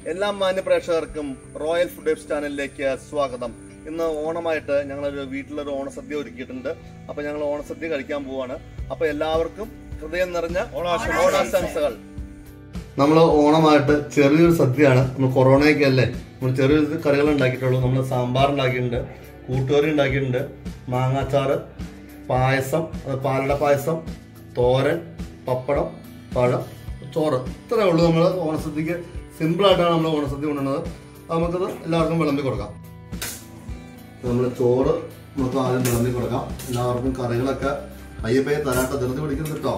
എല്ലാ മാന്യ പ്രേക്ഷകർക്കും റോയൽ ഫുഡ് വെബ്സ് ചാനലിലേക്ക് സ്വാഗതം. ഇന്ന് ഓണമായിട്ട് ഞങ്ങളൊരു വീട്ടിലൊരു ഓണസദ്യ ഒരുക്കിയിട്ടുണ്ട്. അപ്പോൾ ഞങ്ങൾ ഓണസദ്യ കഴിക്കാൻ പോവാണ്. അപ്പോൾ എല്ലാവർക്കും ഹൃദയം നിറഞ്ഞ ഓണാശംസകൾ. നമ്മൾ ഓണമായിട്ട് ചെറിയൊരു സദ്യയാണ്. നമ്മൾ കൊറോണയൊക്കെ അല്ലേ, നമ്മൾ ചെറിയൊരു കറികൾ ഉണ്ടാക്കിയിട്ടുള്ളൂ. നമ്മൾ സാമ്പാർ ഉണ്ടാക്കിയിട്ടുണ്ട്, കൂട്ടുകറി ഉണ്ടാക്കിയിട്ടുണ്ട്, മാങ്ങാച്ചാറ്, പായസം, പാലട പായസം, തോരൻ, പപ്പടം, പഴം, ചോറ്, ഇത്രയേ ഉള്ളൂ. നമ്മൾ ഓണസദ്യക്ക് സിമ്പിളായിട്ടാണ് നമ്മൾ ഓണസദ്യ കൊണ്ടുവന്നത്. നമുക്കത് എല്ലാവർക്കും വിളമ്പി കൊടുക്കാം. നമ്മൾ ചോറ് നമുക്ക് ആദ്യം വിളമ്പി കൊടുക്കാം. എല്ലാവർക്കും കറികളൊക്കെ പയ്യെ പയ്യെ തരാട്ട ധൃതി പിടിക്കുന്നത് കേട്ടോ.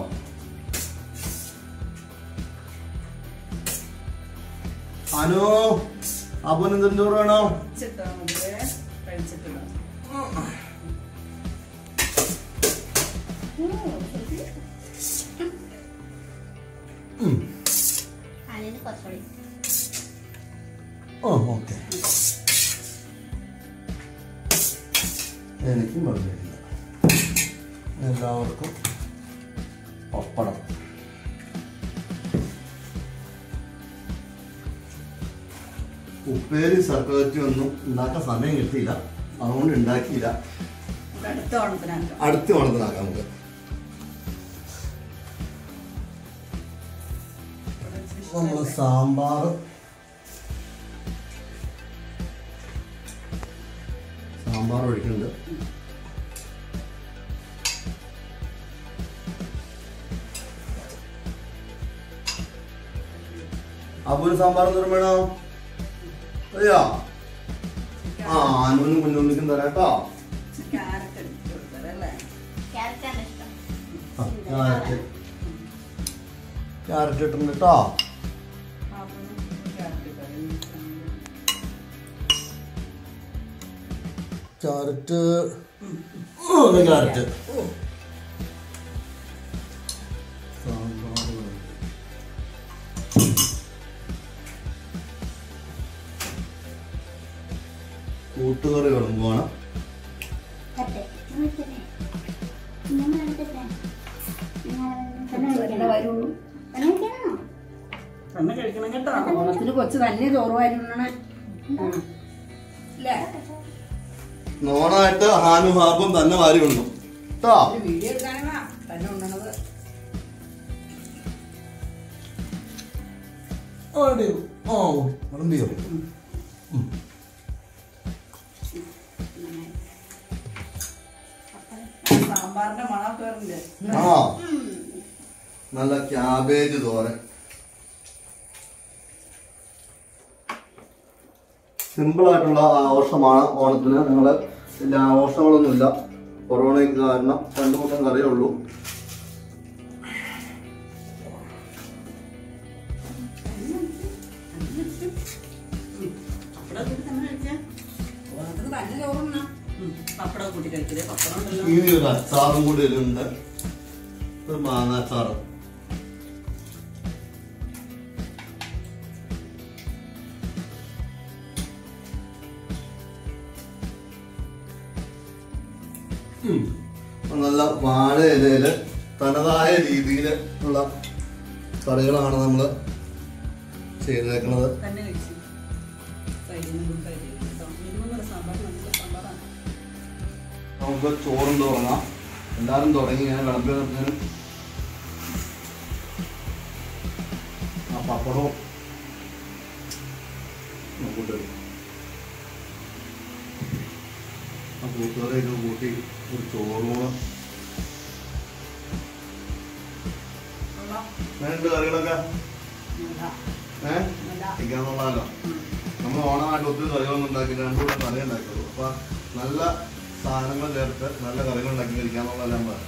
അനു, അപ്പൻ എന്തിനും ചോറ് വേണോ? ഓക്കെ, എനിക്കും വെള്ളമില്ല. എല്ലാവർക്കും പപ്പടം. ഉപ്പേരി സർക്കത്തി ഒന്നും ഉണ്ടാക്കാൻ സമയം കിട്ടിയില്ല, അതുകൊണ്ട് ഉണ്ടാക്കിയില്ല. അടുത്ത ഓണത്തിനാക്കാം നമുക്ക്. നമ്മൾ സാമ്പാർ, ഒഴിക്കുന്നുണ്ട്. അപ്പൊ സാമ്പാർ എന്തോരം വേണോ? അറിയാ? അനുവിനും കുഞ്ഞുണ്ണിക്കും തരാം കേട്ടോ. ക്യാരറ്റ് ഇട്ടുണ്ട് കേട്ടോ. ക്യാരറ്റ് കൂട്ടുകറി വിളമ്പുവാണ്. ഓണത്തിന് കൊച്ചു തന്നെ ചോറ് വാരി നോണായിട്ട് ഹാനും ഹാപ്പും തന്നെ വാരി ഉണ്ണും കേട്ടോ. വീഡിയോ എടുക്കാനാ തന്നെ ഉണ്ണണത്. സാമ്പാറിന്റെ മണമൊക്കെ നല്ല ക്യാബേജ് തോരൻ. സിമ്പിളായിട്ടുള്ള ആഘോഷമാണ് ഓണത്തിന്. നിങ്ങൾ വലിയ ആഘോഷങ്ങളൊന്നുമില്ല, കൊറോണയ്ക്ക് കാരണം 2 കൂട്ടം കറിയേ ഉള്ളൂ. ഇനി ഒരു അച്ചാറും കൂടി ഇതിലുണ്ട്, ഒരു മാങ്ങാച്ചാറ്. നല്ല വാഴ ഇലയില് തനതായ രീതിയിൽ ഉള്ള കറികളാണ് നമ്മൾ ചെയ്തേക്കുന്നത്. നമുക്ക് ചോറും തുടങ്ങാം. എല്ലാവരും തുടങ്ങി. ഞാൻ വിളമ്പി നിർത്തുന്നതിനും ആ പപ്പടവും കൂട്ടി ആ കൂട്ടുകറിയൊക്കെ കൂട്ടി ഒരു ചോറും വേണ്ട കറികളൊക്കെ ഇരിക്കാന്നുള്ളതല്ലോ. നമ്മൾ ഓണമായിട്ട് ഒത്തിരി കറികളൊന്നും ഉണ്ടാക്കി 2 കൂട്ടം കറി ഉണ്ടാക്കിയുള്ളൂ. അപ്പൊ നല്ല സാധനങ്ങൾ ചേർത്ത് നല്ല കറികൾ ഉണ്ടാക്കി കഴിക്കാന്നുള്ളതെല്ലാം പറയാം.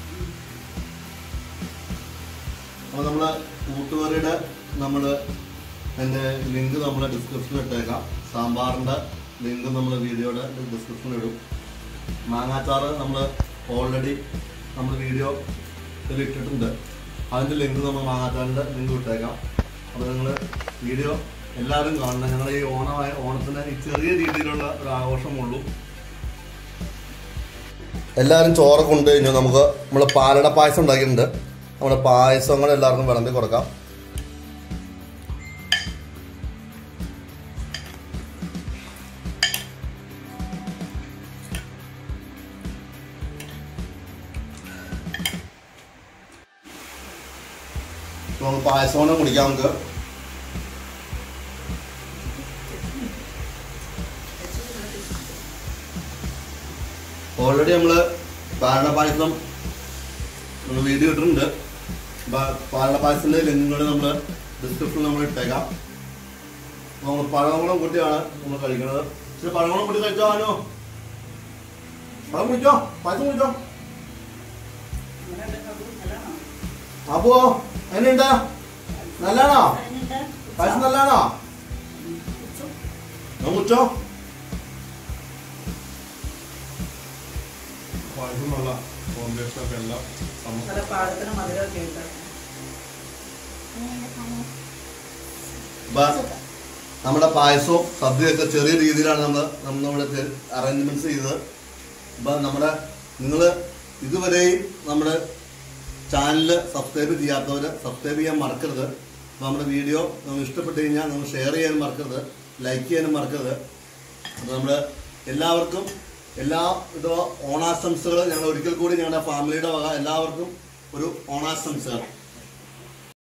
അപ്പോൾ നമ്മള് കൂട്ടുകറിയുടെ അതിൻ്റെ ലിങ്ക് നമ്മൾ ഡിസ്ക്രിപ്ഷനിൽ ഇട്ടേക്കാം. സാമ്പാറിൻ്റെ ലിങ്ക് നമ്മൾ വീഡിയോയുടെ ഡിസ്ക്രിപ്ഷനിൽ ഇടും. മാങ്ങാച്ചാറ് നമ്മൾ ഓൾറെഡി വീഡിയോ ഇട്ടിട്ടുണ്ട്. അതിൻ്റെ ലിങ്ക് നമ്മൾ മാങ്ങാച്ചാറിൻ്റെ ലിങ്ക് ഇട്ടേക്കാം. അപ്പോൾ നിങ്ങൾ വീഡിയോ എല്ലാവരും കാണണം. ഞങ്ങൾ ഈ ഓണത്തിന് ഈ ചെറിയ രീതിയിലുള്ള ഒരു ആഘോഷമുള്ളൂ. എല്ലാവരും ചോറൊക്കെ കൊണ്ട് കഴിഞ്ഞു. നമുക്ക് നമ്മൾ പാലട പായസം ഉണ്ടാക്കിയിട്ടുണ്ട്. നമ്മുടെ പായസം കൂടെ എല്ലാവർക്കും വിളമ്പി കൊടുക്കാം. നമുക്ക് പായസം കുടിക്കാം. നമുക്ക് ഓൾറെഡി നമ്മൾ പാലട പായസം വീഡിയോ ഇട്ടിട്ടുണ്ട്. പാലട പായസത്തിൻ്റെ ലിങ്കുകൾ നമ്മൾ ഡിസ്ക്രിപ്ഷനിൽ നമ്മൾ ഇട്ടേക്കാം. നമ്മൾ പഴങ്ങളും കൂട്ടിയാണ് നമ്മൾ കഴിക്കുന്നത്. പക്ഷെ പഴങ്ങളും കൂട്ടി കഴിച്ചാലോ? പഴം കുടിച്ചോ, പായസം കുടിച്ചോ. അപ്പോ എങ്ങനെയുണ്ട്? നല്ലതാണോ പായസം? നല്ലതാണോ? കുടിച്ചോ. പായസം നല്ല കോമ്പിനേഷൻ ഒക്കെ എല്ലാം നമ്മുടെ പായസവും സദ്യയൊക്കെ ചെറിയ രീതിയിലാണ് നമ്മുടെ അറേഞ്ച്മെന്റ്സ് ചെയ്തത്. അപ്പൊ നിങ്ങൾ ഇതുവരെയും നമ്മുടെ ചാനൽ സബ്സ്ക്രൈബ് ചെയ്യാത്തവര് സബ്സ്ക്രൈബ് ചെയ്യാൻ മറക്കരുത്. നമ്മുടെ വീഡിയോ നിങ്ങൾ ഇഷ്ടപ്പെട്ട് കഴിഞ്ഞാൽ നിങ്ങൾ ഷെയർ ചെയ്യാനും മറക്കരുത്, ലൈക്ക് ചെയ്യാനും മറക്കരുത്. അപ്പോൾ നമ്മൾ എല്ലാവർക്കും എല്ലാ ഓണാശംസകൾ ഞങ്ങൾ ഒരിക്കൽ കൂടി ഞങ്ങളുടെ ഫാമിലിയുടെ വക എല്ലാവർക്കും ഒരു ഓണാശംസകൾ.